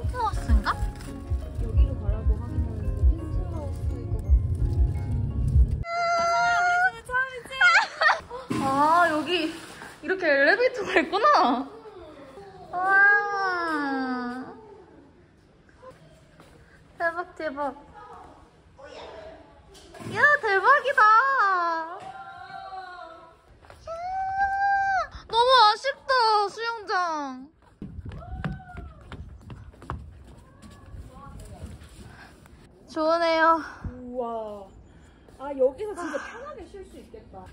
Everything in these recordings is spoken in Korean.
펜트하우스인가? 여기로 가라고 하면 펜트하우스일 것 같아. 아, 여기 이렇게 엘리베이터가 있구나. 와. 대박, 대박. 야, 대박이다. 너무 아쉽다, 수영장. 좋으네요. 우와. 아, 여기서 진짜 편하게 쉴 수 있겠다.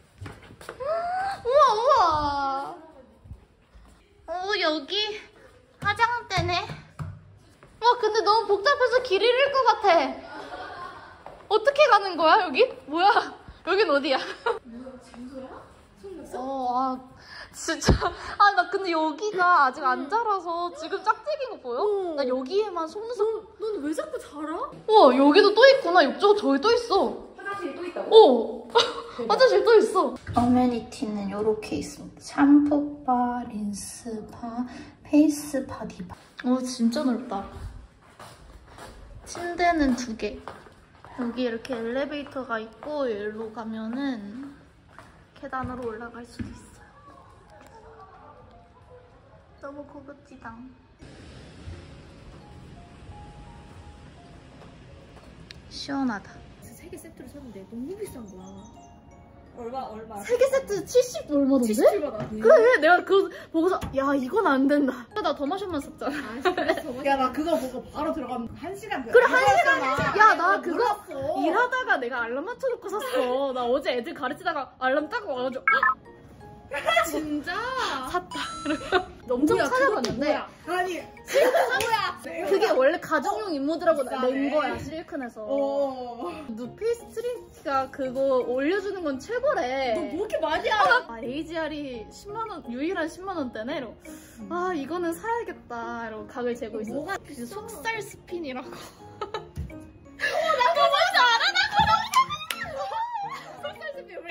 우와, 우와. 여기 화장대네. 와, 근데 너무 복잡해서 길 잃을 것 같아. 어떻게 가는 거야, 여기? 뭐야? 여긴 어디야? 뭐야, 쟁소야? 속났어? 아, 진짜. 아, 나 근데 여기가 아직 안 자라서 지금 짝짝인 거 보여? 나 여기에만 속눈썹. 넌 왜 자꾸 자라? 와, 여기도 또 있구나. 이쪽 저기 또 있어. 화장실이 또 있다고? 어. 화장실 또 있어. 어메니티는 이렇게 있습니다. 샴푸바, 린스바, 페이스바, 디바. 진짜 넓다. 침대는 2개. 여기 이렇게 엘리베이터가 있고 일로 가면은 계단으로 올라갈 수도 있어요. 너무 고급지다. 시원하다. 3개 세트로 샀는데 너무 비싼 거야. 얼마? 3개 세트 70 얼마던데? 77만. 그래, 내가 그거 보고서 야, 이건 안 된다. 나 더 마셔만 샀잖아. 야, 나 그거 보고 바로 들어갔는데 1시간 그래, 1시간. 야, 나 그거 몰랐어. 일하다가 내가 알람 맞춰놓고 샀어. 나 어제 애들 가르치다가 알람 딱 와가지고 진짜? 샀다. 엄청 뭐야, 찾아봤는데 아니, 뭐야? 그게 원래 가정용 임무드라고 비싸네. 낸 거야, 실리콘에서. 어. 누필 스트링가 그거 올려주는 건 최고래. 너 뭐 이렇게 많이 알아? AGR이 10만원, 유일한 10만원대네? 이러고 아, 이거는 사야겠다. 이러고 각을 재고 있어. 뭐가 그 속살 스핀이라고. 나 그거 뭔지 알아? 나 그거 속살 스피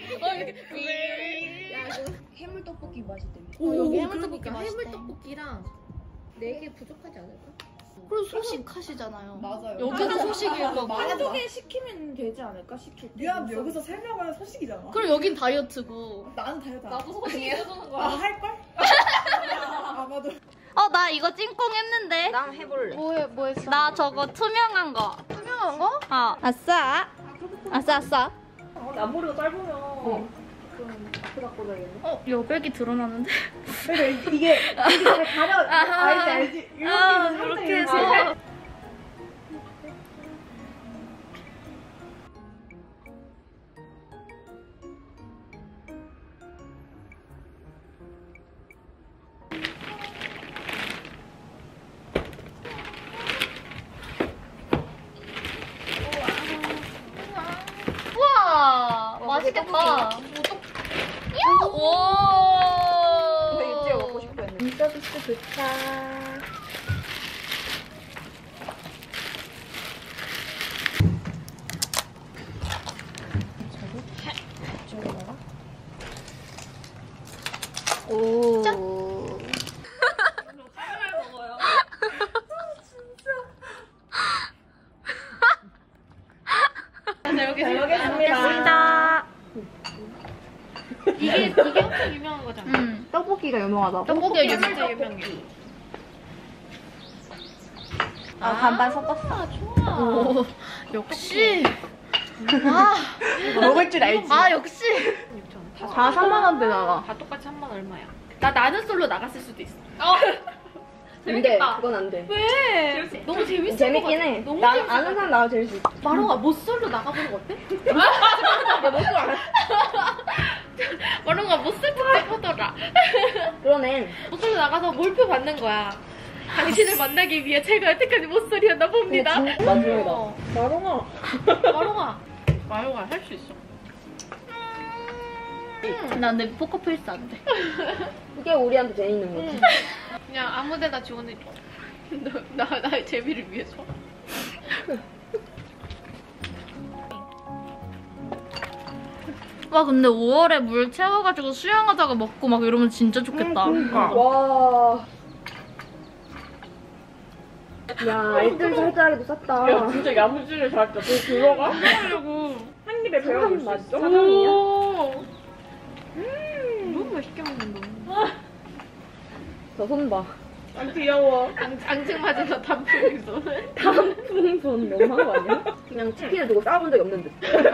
왜? 야, 이거 해물 떡볶이 맛있대며. 여기 그러니까 맛있대. 해물 떡볶이랑 4개 부족하지 않을까? 그리고 소식하시잖아요. 맞아요. 여기도 소식일 거고. 한두 개 시키면 되지 않을까? 시킬 때. 미안, 여기서 설명하면 소식이잖아. 그리고 여긴 다이어트고. 나는 다이어트 안 해. 나도 소식이 해주는 거야. 아, 할걸? 아마도. 나 이거 찐꽁 했는데. 나 해볼래. 뭐 했어? 나 저거 투명한 거. 투명한 거? 아싸. 아싸. 앞머리가 짧으면 좀 아프다 꽂아야겠네. 여백이 드러나는데? 그러니까 이게 잘 가려. 알지? 이렇게 해서. 우와, 맛있겠다. 오. 근데 유지가 먹고 싶어 했는데. 서비스 도착. 오. 짠. 먹어요. 잘 먹겠습니다. 이게 엄청 유명한 거잖아. 떡볶이가 유명하다. 떡볶이가 진짜 유명해. 반반 섞었어. 좋아. 오, 역시. 먹을 줄 알지. 역시. 6,000원. 다 3만 원대잖아. 다 똑같이 3만 얼마야? 나는 솔로 나갔을 수도 있어. 안 돼. 그건 안 돼. 왜? 너무 재밌을 재밌긴 것 같아. 해. 너무 난 재밌을 아는 사람 나와 제일 좋지. 마롱아 못 솔로 나가보는 거 어때? 먹을 알아. 마롱아 못 솔로 해보더라. 그러네. 못 솔로 나가서 몰표 받는 거야. 당신을 만나기 위해 제가 여태까지 못소리였나 봅니다. 마지막이다. 마롱아. 마롱아 할 수 있어. 난 내 포커페이스 안 돼. 그게 우리한테 재밌는 거지. 그냥 아무데나 지원해줘. 나의 재미를 위해서. 와, 근데 5월에 물 채워가지고 수영하다가 먹고 막 이러면 진짜 좋겠다. 와. 야, 애들 살짝이도 쌌다. 야 진짜 야무지게 잘했다. 너 그거가? 하려고. 한 입에 배워줄 수 있어? 사장이야? 너무 맛있게 먹는다. 저 손 봐. 아 귀여워. 앙증맞아서 단풍이서. 단풍손 너무한 거 아니야? 그냥 치킨을 두고 싸워본 적이 없는 듯.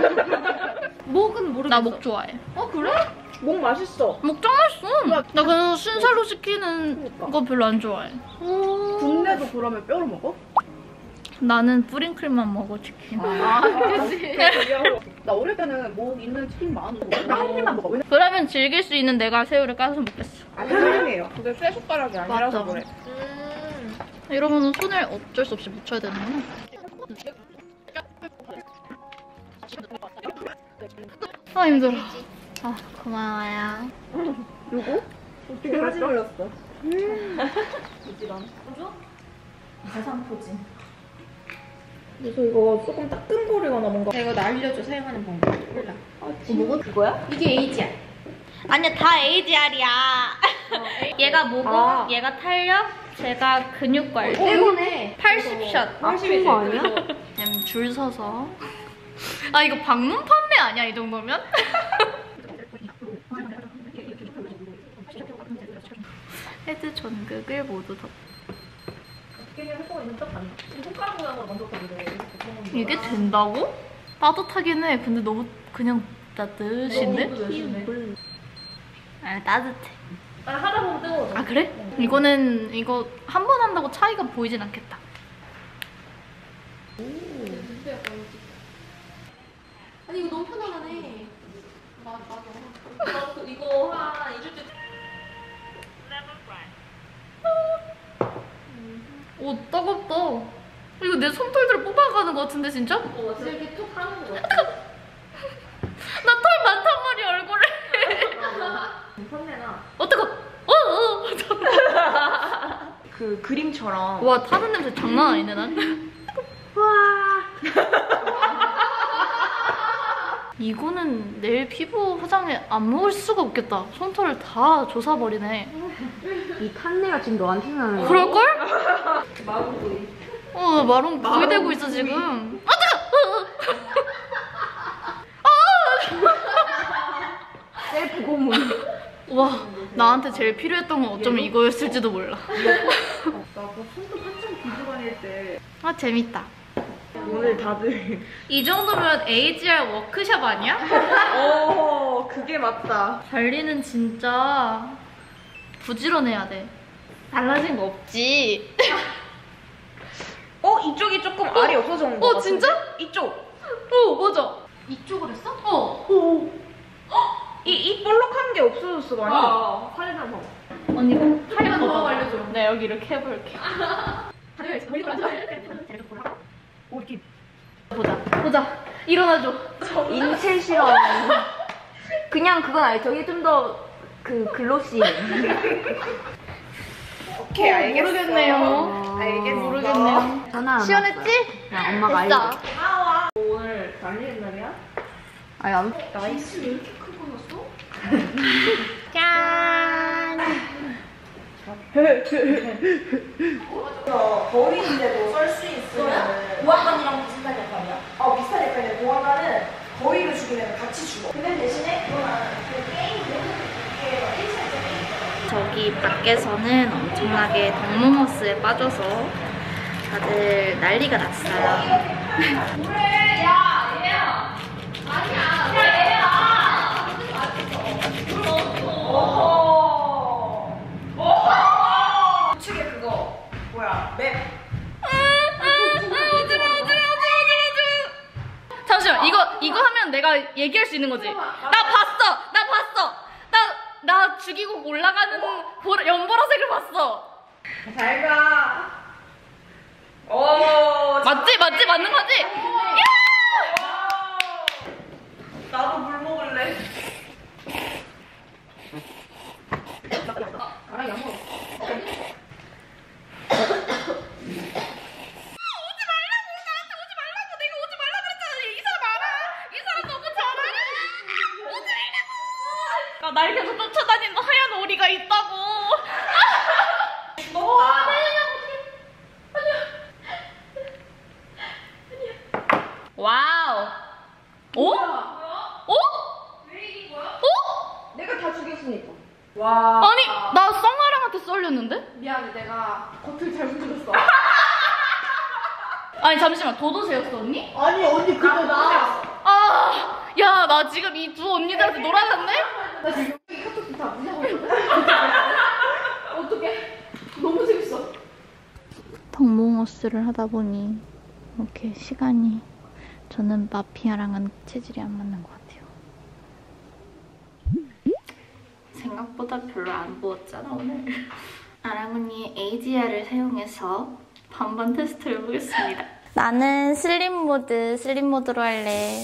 목은 모르겠어. 나 목 좋아해. 그래? 목 맛있어. 목 짱 맛있어. 나 그냥 순살로 시키는 거 별로 안 좋아해. 국내도 그러면 뼈로 먹어? 나는 뿌링클만 먹어 치킨. 그치. 나 어릴 때는 목 있는 치킨 많은데 한 입만 먹어. 왜냐면 그러면 즐길 수 있는 내가 새우를 까서 먹겠어. 안 사용해요. 그게 쇠 숟가락이 아니라서 맞아. 그래. 이러면 손을 어쩔 수 없이 묻혀야 되는구나. 아 힘들어. 아 고마워요. 누구? 어떻게 사진 올렸어? 대상포진. 그래서 이거 조금 따끔거리거나 뭔가. 이거 나 알려줘 사용하는 방법. 몰라. 뭐가 그거야? 이게 AGR. 아니야 다 ADR이야. 얘가 모공, 아. 얘가 탄력, 제가 근육 관리. 이거네. 80샷. 아픈 거 아니야? 줄 서서. 아 이거 방문 판매 아니야 이 정도면? 헤드 전극을 모두 덮. 이게 된다고? 따뜻하긴 해. 근데 너무 그냥 따뜻인데? 아 따뜻해. 하다 보면 뜨거워. 아 그래? 이거는 이거 한 번 한다고 차이가 보이진 않겠다. 아니 이거 너무 편안하네. 맞아. 이거 한 2주째. 오 따갑다. 이거 내 손털들을 뽑아가는 것 같은데 진짜? 진짜 이렇게 툭 하는 거. 나 털 많단 말이야 얼굴에. 손내나. 어떡해. 그 그림처럼. 와 타는 냄새 장난 아니네 난. 이거는 내일 피부 화장에 안 먹을 수가 없겠다. 손털을 다 조사버리네. 이 탄내가 지금 너한테 나는 거야? 그럴걸? 마구구이. 나 마롱 구이 되고 있어 지금. 아 뜨거! 셀프 고문. 와 나한테 제일 필요했던 건 어쩌면 이거였을지도 몰라. 나그 손톱 한참 비교 다닐 때. 아 재밌다. 오늘 다들. 이 정도면 AGR 워크샵 아니야? 오 그게 맞다. 관리는 진짜 부지런해야 돼. 달라진 거 없지. 이쪽이 조금 알이 없어진 거 같은데? 진짜? 이쪽. 맞아. 이쪽을 했어? 이 볼록한 게 없어졌어 많이. 살려면 봐. 언니 하려면 더 알려줘. 네 여기 이렇게 해볼게. 보자. 일어나줘. 인체 실험. 그냥 그건 알죠. 이게 좀 더 그 글로시. 오케이 알겠어. 모르겠네요. 알겠어. 모르겠네요. 전화 안 시원했지? 왔어. 야, 엄마가 됐다. 알려줘. 오늘 달리는 날이야? 아니 안. 나이스 왜 이렇게 큰 거 넣었어? 짠. 거위인데도 썰 수 있으면 보안관이랑 비슷한 역할이야? 비슷한 역할이야. 보안관은 거위를 죽이면 같이 죽어. 근데 대신에 그거는 그 게임 이게 1차적 게임. 저기 밖에서는 엄청나게 덕모모스에 빠져서 다들 난리가 났어요. 우측에 그거 뭐야 맵. 잠시만 이거 하면 내가 얘기할 수 있는 거지. 나 봤어. 나 죽이고 올라가는 연보라색을 봤어. 잘 가. 맞지 맞는 거지? 나도 물 먹을래. 날 계속 쫓아다니는 하얀 오리가 있다고. 죽었다. 와우. 어? 어? 왜 이긴 거야? 어? 내가 다 죽였으니까. 와. 아니, 나 쌍아랑한테 썰렸는데? 미안해, 내가 겉을 잘못 들었어. 아니, 잠시만. 도도새였어, 언니? 아니 언니 근데 나 아, 야, 나 지금 이 두 언니들한테 놀아줬네? 나 지금 이 카톡 다 무시하고 있거든? 어떡해? 너무 재밌어. 덕몽어스를 하다 보니 이렇게 시간이 저는 마피아랑은 체질이 안 맞는 것 같아요. 생각보다 별로 안 부었잖아 오늘. 아랑 언니의 AGR을 사용해서 반반 테스트를 해보겠습니다. 나는 슬림 모드로 할래.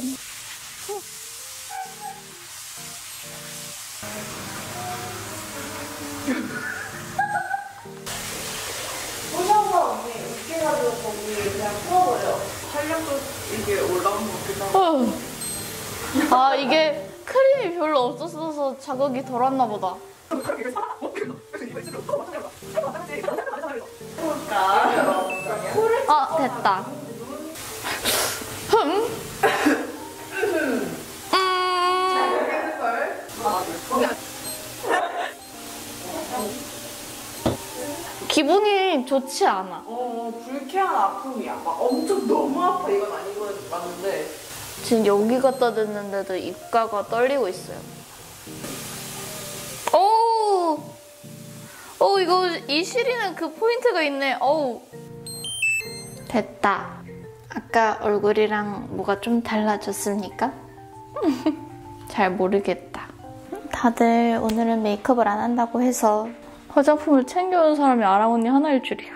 소녀가 언니 웃겨가지고 거기 그냥 풀어버려. 활력도 이게 올라오는 것 같기도 하고. 아, 이게 크림이 별로 없었어서 자극이 덜 왔나 보다. 아, 됐다. 기분이 좋지 않아. 불쾌한 아픔이야. 막 엄청 너무 아파 이건 아닌 건 맞는데. 지금 여기 갖다 댔는데도 입가가 떨리고 있어요. 오, 이거 이 시리는 그 포인트가 있네. 어우, 됐다. 아까 얼굴이랑 뭐가 좀 달라졌습니까? 잘 모르겠다. 다들 오늘은 메이크업을 안 한다고 해서 화장품을 챙겨온 사람이 아랑 언니 하나일 줄이야.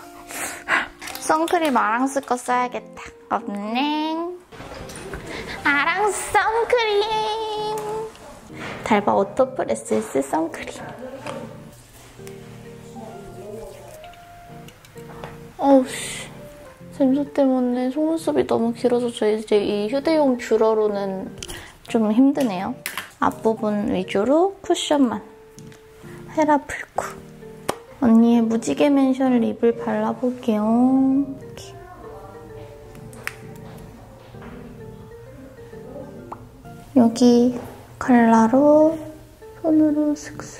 선크림 아랑 쓸 거 써야겠다. 없네. 아랑 선크림. 달바 오토프레스 선크림. 어우씨. 샘수 때문에 속눈썹이 너무 길어져서 이제 이 휴대용 뷰러로는 좀 힘드네요. 앞부분 위주로 쿠션만. 헤라풀쿠. 언니의 무지개 맨션 립을 발라볼게요. 이렇게. 여기 컬러로 손으로 슥슥.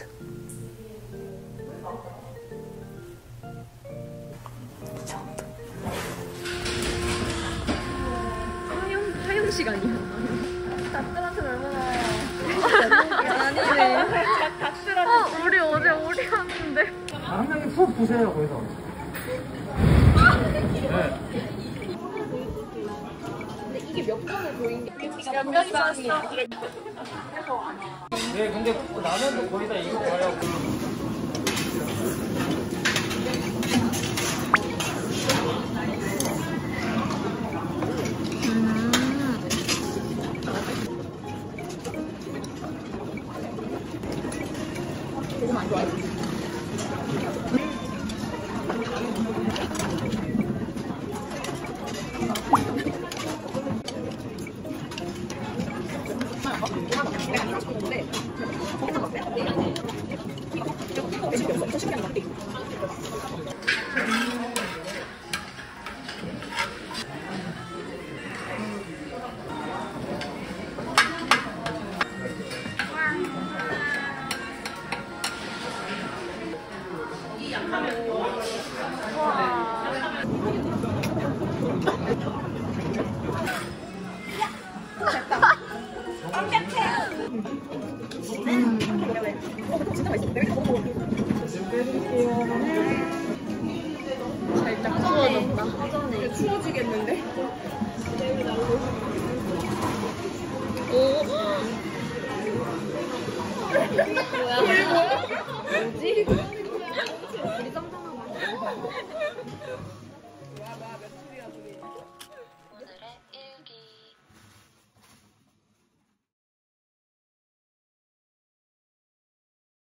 이 정도. 사용 시간이야. 우리 어제 오리 왔는데. 한 명이 푹 보세요 거기서. 네, 근데 나는 거의 다 이거 봐요. 살짝 추워졌다. 추워지겠는데?